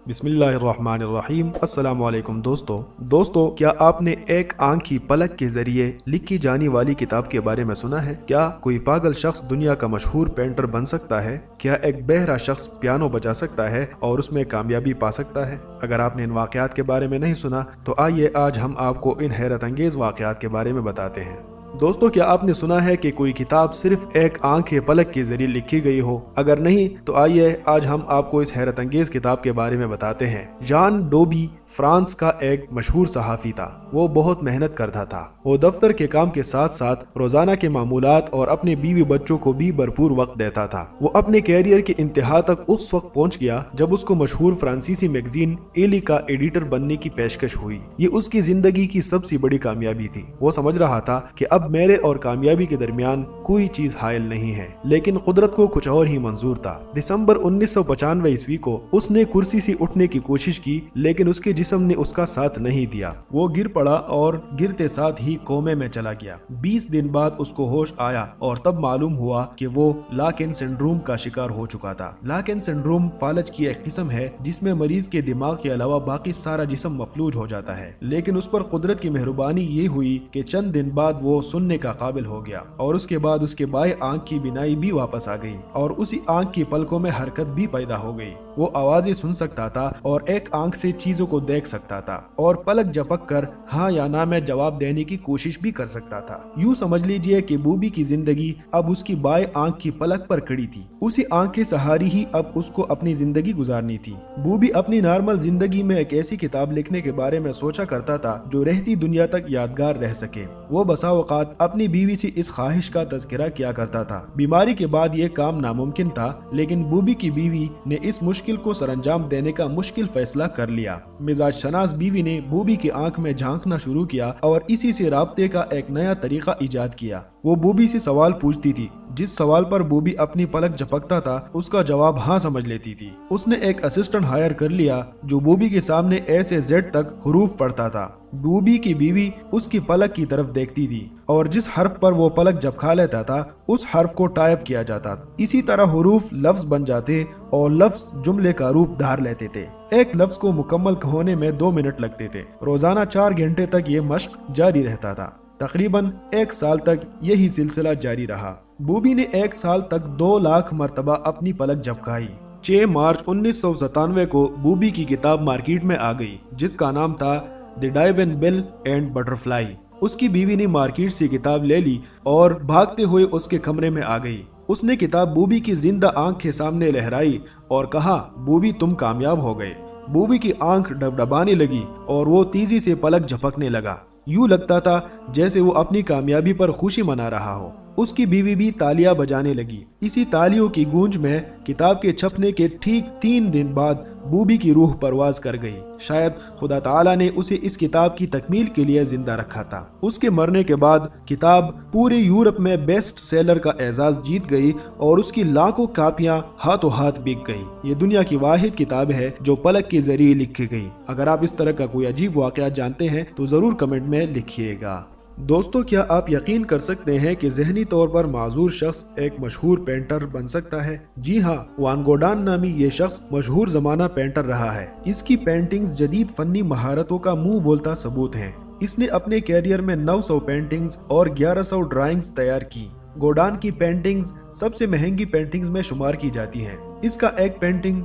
बिस्मिल्लाहिर्रहमानिर्रहीम। अस्सलाम वालेकुम दोस्तों, क्या आपने एक आंख की पलक के जरिए लिखी जाने वाली किताब के बारे में सुना है? क्या कोई पागल शख्स दुनिया का मशहूर पेंटर बन सकता है? क्या एक बहरा शख्स पियानो बजा सकता है और उसमें कामयाबी पा सकता है? अगर आपने इन वाकयात के बारे में नहीं सुना तो आइए आज हम आपको इन हैरत अंगेज वाकयात के बारे में बताते हैं। दोस्तों, क्या आपने सुना है कि कोई किताब सिर्फ एक आंख के पलक के जरिए लिखी गई हो? अगर नहीं तो आइए आज हम आपको इस हैरत अंगेज किताब के बारे में बताते हैं। जान डोबी फ्रांस का एक मशहूर सहाफ़ी था। वो बहुत मेहनत करता था। वो दफ्तर के काम के साथ साथ रोजाना के मामूलात और अपने बीवी बच्चों को भी भरपूर वक्त देता था। वो अपने कैरियर के इंतहा तक उस वक्त पहुंच गया जब उसको मशहूर फ्रांसीसी मैगजीन एली का एडिटर बनने की पेशकश हुई। ये उसकी जिंदगी की सबसे बड़ी कामयाबी थी। वो समझ रहा था कि अब मेरे और कामयाबी के दरमियान कोई चीज हायल नहीं है, लेकिन कुदरत को कुछ और ही मंजूर था। दिसंबर 1995 ईस्वी को उसने कुर्सी से उठने की कोशिश की, लेकिन उसके जिस्म ने उसका साथ नहीं दिया। वो गिर पड़ा और गिरते साथ ही कोमे में चला गया। 20 दिन बाद उसको होश आया और तब मालूम हुआ कि वो लाकेन सिंड्रोम का शिकार हो चुका था। लाकेन सिंड्रोम फालज की एक किस्म है जिसमें मरीज के दिमाग के अलावा बाकी सारा जिस्म मफलूज हो जाता है, लेकिन उस पर कुदरत की मेहरबानी ये हुई कि चंद दिन बाद वो सुनने का काबिल हो गया और उसके बाद उसके बाएं आंख की बिनाई भी वापस आ गई और उसी आंख की पलकों में हरकत भी पैदा हो गई। वो आवाजें सुन सकता था और एक आंख से चीजों को देख सकता था और पलक झपक कर हाँ या ना में जवाब देने की कोशिश भी कर सकता था। यूं समझ लीजिए कि बूबी की जिंदगी अब उसकी बाएं आंख की पलक पर खड़ी थी। उसी आंख के सहारे ही अब उसको अपनी जिंदगी गुजारनी थी। बूबी अपनी नॉर्मल जिंदगी में एक ऐसी किताब लिखने के बारे में सोचा करता था जो रहती दुनिया तक यादगार रह सके। वो बसा औकात अपनी बीवी से इस ख्वाहिश का तज़किरा किया करता था। बीमारी के बाद ये काम नामुमकिन था, लेकिन बूबी की बीवी ने इस मुश्किल को सरंजाम देने का मुश्किल फैसला कर लिया। मिजाज शनास बीवी ने बूबी की आंख में झांकना शुरू किया और इसी से राब्ते का एक नया तरीका इजाद किया। वो बूबी से सवाल पूछती थी। जिस सवाल पर बूबी अपनी पलक झपकता था उसका जवाब हाँ समझ लेती थी। उसने एक असिस्टेंट हायर कर लिया जो बूबी के सामने ए से जेड तक हुरूफ पढ़ता था। बूबी की बीवी उसकी पलक की तरफ देखती थी और जिस हर्फ पर वो पलक झपका लेता था उस हर्फ को टाइप किया जाता। इसी तरह हुरूफ लफ्ज बन जाते और लफ्ज जुमले का रूप धार लेते थे। एक लफ्ज को मुकम्मल होने में 2 मिनट लगते थे। रोजाना 4 घंटे तक ये मश्क जारी रहता था। तकरीबन 1 साल तक यही सिलसिला जारी रहा। बूबी ने 1 साल तक 2 लाख मरतबा अपनी पलक झपकाई। 6 मार्च 1997 को बूबी की किताब मार्केट में आ गई जिसका नाम था the diving bell and butterfly. उसकी बीवी ने मार्केट से किताब ले ली और भागते हुए उसके कमरे में आ गई। उसने किताब बूबी की जिंदा आंख के सामने लहराई और कहा, बूबी तुम कामयाब हो गए। बूबी की आंख डबडबाने लगी और वो तेजी से पलक झपकने लगा। यूं लगता था जैसे वो अपनी कामयाबी पर खुशी मना रहा हो। उसकी बीवी भी तालियां बजाने लगी। इसी तालियों की गूंज में किताब के छपने के ठीक 3 दिन बाद बूबी की रूह परवाज कर गई। शायद खुदा ताला ने उसे इस किताब की तकमील के लिए जिंदा रखा था। उसके मरने के बाद किताब पूरे यूरोप में बेस्ट सेलर का एजाज जीत गई और उसकी लाखों कापियां हाथों हाथ बिक गई। ये दुनिया की वाहिद किताब है जो पलक के जरिए लिखी गई। अगर आप इस तरह का कोई अजीब वाकया जानते हैं तो जरूर कमेंट में लिखिएगा। दोस्तों, क्या आप यकीन कर सकते हैं कि ज़हनी तौर पर माजूर शख्स एक मशहूर पेंटर बन सकता है? जी हाँ, वान गोडान नामी ये शख्स मशहूर जमाना पेंटर रहा है। इसकी पेंटिंग्स जदीद फनी महारतों का मुंह बोलता सबूत हैं। इसने अपने कैरियर में 900 पेंटिंग्स और 1100 ड्राइंग्स तैयार की। गोडान की पेंटिंग्स सबसे महंगी पेंटिंग्स में शुमार की जाती हैं। इसका एक पेंटिंग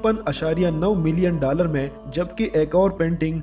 53.9 मिलियन डॉलर में, जबकि एक और पेंटिंग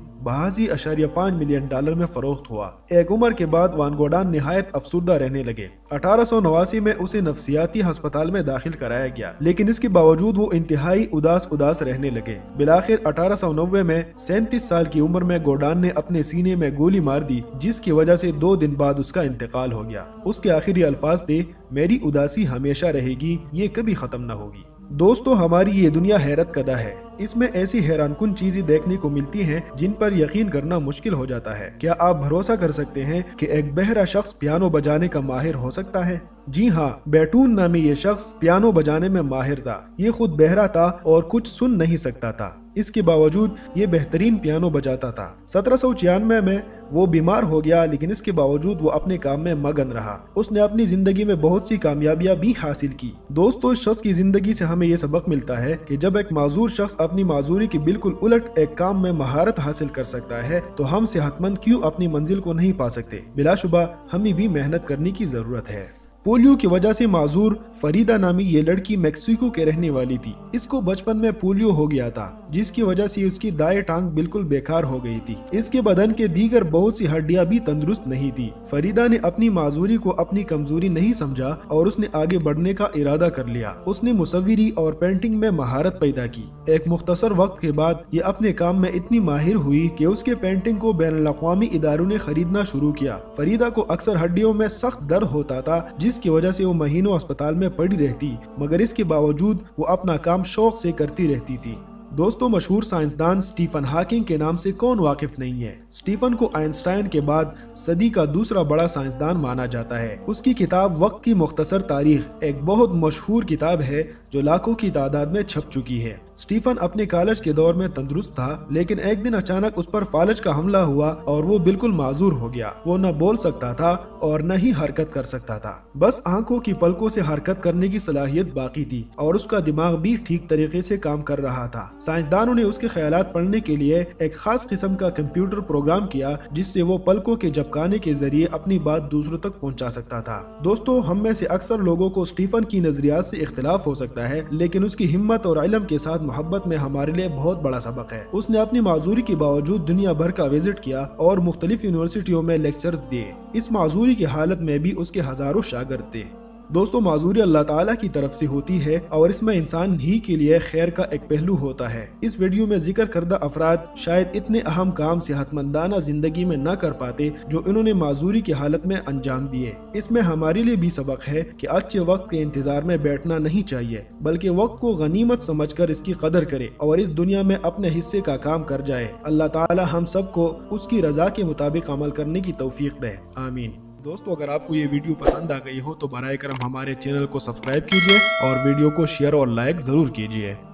82.5 मिलियन डॉलर में फरोख्त हुआ। एक उम्र के बाद वान गोडान निहायत अफसुर्दा रहने लगे। 1889 में उसे नफ्सियाती अस्पताल में दाखिल कराया गया, लेकिन इसके बावजूद वो इंतहाई उदास रहने लगे। बिलाखिर 1890 में 37 साल की उम्र में गोडान ने अपने सीने में गोली मार दी, जिसकी वजह से 2 दिन बाद उसका इंतकाल हो गया। उसके आखिरी अल्फाज थे, मेरी उदासी हमेशा रहेगी, ये कभी खत्म न होगी। दोस्तों, हमारी ये दुनिया हैरत कदा है। इसमें ऐसी हैरानकुन चीजें देखने को मिलती हैं जिन पर यकीन करना मुश्किल हो जाता है। क्या आप भरोसा कर सकते हैं कि एक बहरा शख्स पियानो बजाने का माहिर हो सकता है? जी हाँ, बैटून नामी ये शख्स पियानो बजाने में माहिर था। ये खुद बहरा था और कुछ सुन नहीं सकता था। इसके बावजूद ये बेहतरीन पियानो बजाता था। 1796 में वो बीमार हो गया, लेकिन इसके बावजूद वो अपने काम में मगन रहा। उसने अपनी जिंदगी में बहुत सी कामयाबियां भी हासिल की। दोस्तों, इस शख्स की जिंदगी से हमें ये सबक मिलता है कि जब एक माजूर शख्स अपनी माजूरी के बिल्कुल उलट एक काम में महारत हासिल कर सकता है तो हम सेहतमंद क्यों अपनी मंजिल को नहीं पा सकते। बिलाशुबा हमें भी मेहनत करने की जरूरत है। पोलियो की वजह से माजूर फरीदा नामी ये लड़की मेक्सिको के रहने वाली थी। इसको बचपन में पोलियो हो गया था, जिसकी वजह से उसकी दाएं टांग बिल्कुल बेकार हो गई थी। इसके बदन के दीगर बहुत सी हड्डियां भी तंदुरुस्त नहीं थी। फरीदा ने अपनी माजूरी को अपनी कमजोरी नहीं समझा और उसने आगे बढ़ने का इरादा कर लिया। उसने मुसव्विरी और पेंटिंग में महारत पैदा की। एक मुख्तसर वक्त के बाद ये अपने काम में इतनी माहिर हुई कि उसके पेंटिंग को बैनुल-अक़वामी इदारों ने खरीदना शुरू किया। फरीदा को अक्सर हड्डियों में सख्त दर्द होता था, जिसकी वजह से वो महीनों अस्पताल में पड़ी रहती, मगर इसके बावजूद वो अपना काम शौक से करती रहती थी। दोस्तों, मशहूर साइंसदान स्टीफन हॉकिंग के नाम से कौन वाकिफ नहीं है। स्टीफन को आइंस्टाइन के बाद सदी का दूसरा बड़ा साइंसदान माना जाता है। उसकी किताब वक्त की मुख्तसर तारीख एक बहुत मशहूर किताब है जो लाखों की तादाद में छप चुकी है। स्टीफन अपने कॉलेज के दौर में तंदुरुस्त था, लेकिन एक दिन अचानक उस पर फालज का हमला हुआ और वो बिल्कुल माजूर हो गया। वो न बोल सकता था और न ही हरकत कर सकता था। बस आंखों की पलकों से हरकत करने की सलाहियत बाकी थी और उसका दिमाग भी ठीक तरीके से काम कर रहा था। साइंसदानों ने उसके ख्यालात पढ़ने के लिए एक खास किस्म का कंप्यूटर प्रोग्राम किया, जिससे वो पलकों के झपकाने के जरिए अपनी बात दूसरों तक पहुंचा सकता था। दोस्तों, हम में से अक्सर लोगों को स्टीफन की नजरियात से इख्तिलाफ हो सकता है, लेकिन उसकी हिम्मत और इल्म के साथ मोहब्बत में हमारे लिए बहुत बड़ा सबक है। उसने अपनी माजूरी के बावजूद दुनिया भर का विजिट किया और मुख्तलिफ यूनिवर्सिटियों में लेक्चर दिए। इस माजूरी की हालत में भी उसके हजारों शागिर्द थे। दोस्तों, माजूरी अल्लाह ताला की तरफ से होती है और इसमें इंसान ही के लिए खैर का एक पहलू होता है। इस वीडियो में जिक्र करदा अफराद शायद इतने अहम काम सेहतमंदाना जिंदगी में न कर पाते जो इन्होंने माजूरी की हालत में अंजाम दिए। इसमें हमारे लिए भी सबक है कि अच्छे वक्त के इंतजार में बैठना नहीं चाहिए, बल्कि वक्त को गनीमत समझकर इसकी कदर करे और इस दुनिया में अपने हिस्से का काम कर जाए। अल्लाह ताला हम सबको उसकी रजा के मुताबिक अमल करने की तौफीक दे। आमीन। दोस्तों, अगर आपको ये वीडियो पसंद आ गई हो तो बराए करम हमारे चैनल को सब्सक्राइब कीजिए और वीडियो को शेयर और लाइक जरूर कीजिए।